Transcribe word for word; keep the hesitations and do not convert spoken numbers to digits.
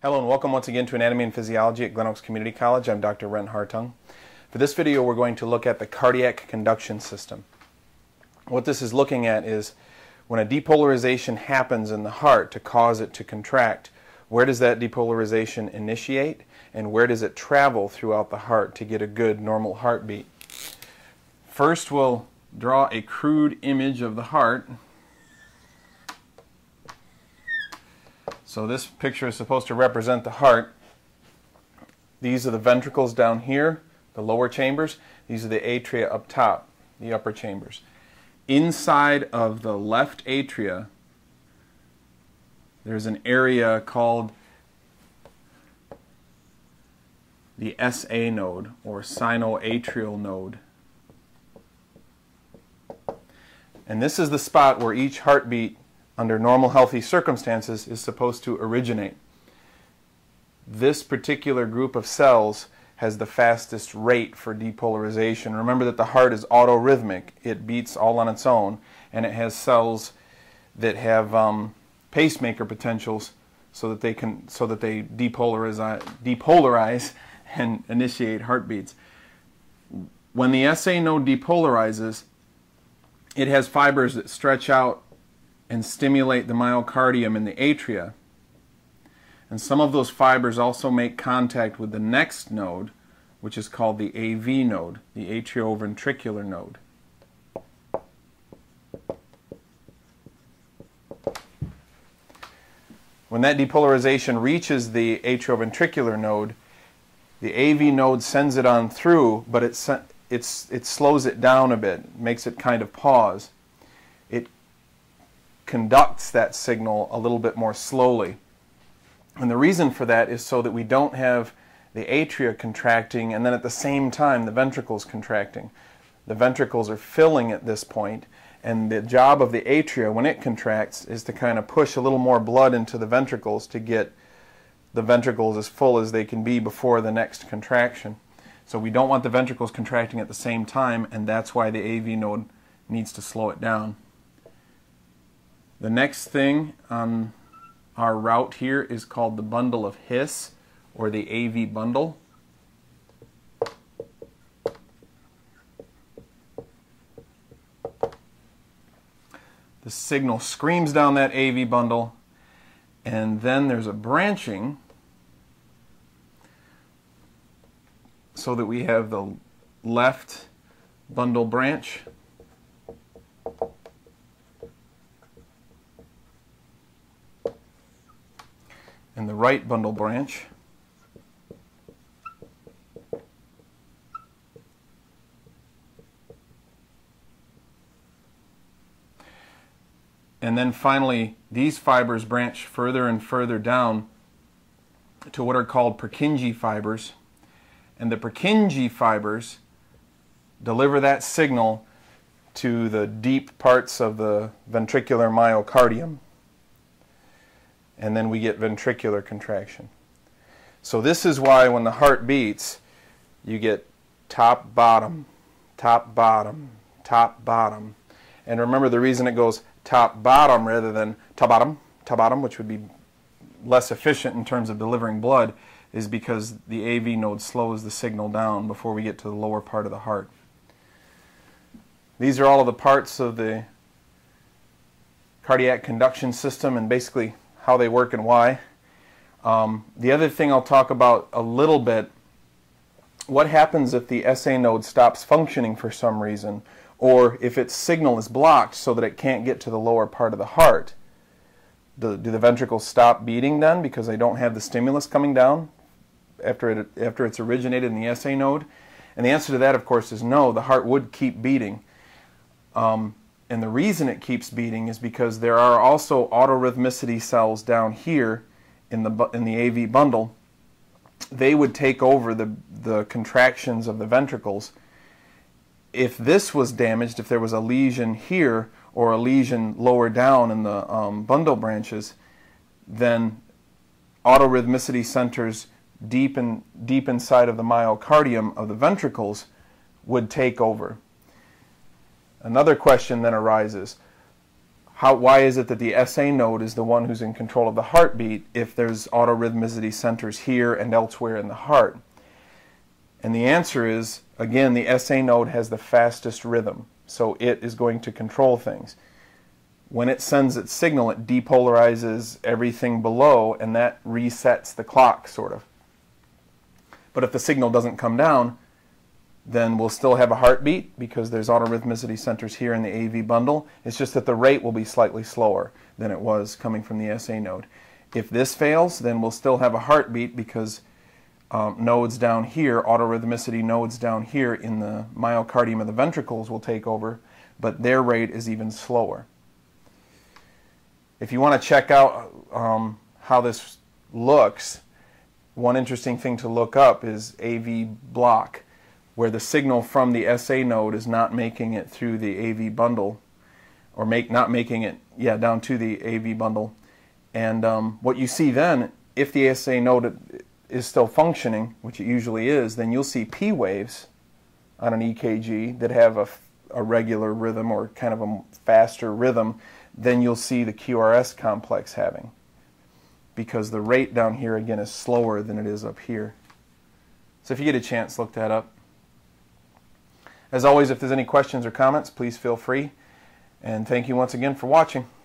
Hello and welcome once again to Anatomy and Physiology at Glen Oaks Community College. I'm Doctor Ren Hartung. For this video we're going to look at the cardiac conduction system. What this is looking at is when a depolarization happens in the heart to cause it to contract, where does that depolarization initiate and where does it travel throughout the heart to get a good normal heartbeat? First we'll draw a crude image of the heart. So this picture is supposed to represent the heart. These are the ventricles down here, the lower chambers. These are the atria up top, the upper chambers. Inside of the left atria, there's an area called the S A node, or sinoatrial node. And this is the spot where each heartbeat under normal healthy circumstances is supposed to originate. This particular group of cells has the fastest rate for depolarization. Remember that the heart is autorhythmic. It beats all on its own, and it has cells that have um, pacemaker potentials so that they can so that they depolarize depolarize and initiate heartbeats. When the S A node depolarizes, it has fibers that stretch out and stimulate the myocardium in the atria. And some of those fibers also make contact with the next node, which is called the A V node, the atrioventricular node. When that depolarization reaches the atrioventricular node, the A V node sends it on through, but it, it's, it slows it down a bit, makes it kind of pause. It conducts that signal a little bit more slowly. And the reason for that is so that we don't have the atria contracting and then at the same time the ventricles contracting. The ventricles are filling at this point, and the job of the atria when it contracts is to kind of push a little more blood into the ventricles to get the ventricles as full as they can be before the next contraction. So we don't want the ventricles contracting at the same time, and that's why the A V node needs to slow it down. The next thing on our route here is called the bundle of His, or the A V bundle. The signal screams down that A V bundle, and then there's a branching so that we have the left bundle branch, and the right bundle branch. And then finally, these fibers branch further and further down to what are called Purkinje fibers. And the Purkinje fibers deliver that signal to the deep parts of the ventricular myocardium. And then we get ventricular contraction. So this is why when the heart beats, you get top, bottom, top, bottom, top, bottom. And remember, the reason it goes top, bottom rather than top, bottom, top, bottom, which would be less efficient in terms of delivering blood, is because the A V node slows the signal down before we get to the lower part of the heart. These are all of the parts of the cardiac conduction system and basically how they work and why. Um, the other thing I'll talk about a little bit, what happens if the S A node stops functioning for some reason, or if its signal is blocked so that it can't get to the lower part of the heart. Do, do the ventricles stop beating then because they don't have the stimulus coming down after, it, after it's originated in the S A node? And the answer to that, of course, is no. The heart would keep beating. Um, And the reason it keeps beating is because there are also autorhythmicity cells down here in the, in the A V bundle. They would take over the, the contractions of the ventricles. If this was damaged, if there was a lesion here or a lesion lower down in the um, bundle branches, then autorhythmicity centers deep, in, deep inside of the myocardium of the ventricles would take over. Another question then arises: how, why is it that the S A node is the one who's in control of the heartbeat if there's autorhythmicity centers here and elsewhere in the heart? And the answer is, again, the S A node has the fastest rhythm, so it is going to control things. When it sends its signal, it depolarizes everything below, and that resets the clock, sort of. But if the signal doesn't come down, then we'll still have a heartbeat because there's autorhythmicity centers here in the A V bundle. It's just that the rate will be slightly slower than it was coming from the S A node. If this fails, then we'll still have a heartbeat because um, nodes down here, autorhythmicity nodes down here in the myocardium of the ventricles will take over, but their rate is even slower. If you want to check out um, how this looks, one interesting thing to look up is A V block, where the signal from the S A node is not making it through the A V bundle, or make not making it, yeah, down to the A V bundle. And um, what you see then, if the S A node is still functioning, which it usually is, then you'll see P waves on an E K G that have a, a regular rhythm or kind of a faster rhythm than you'll see the Q R S complex having, because the rate down here again is slower than it is up here. So if you get a chance, look that up. As always, if there's any questions or comments, please feel free. And thank you once again for watching.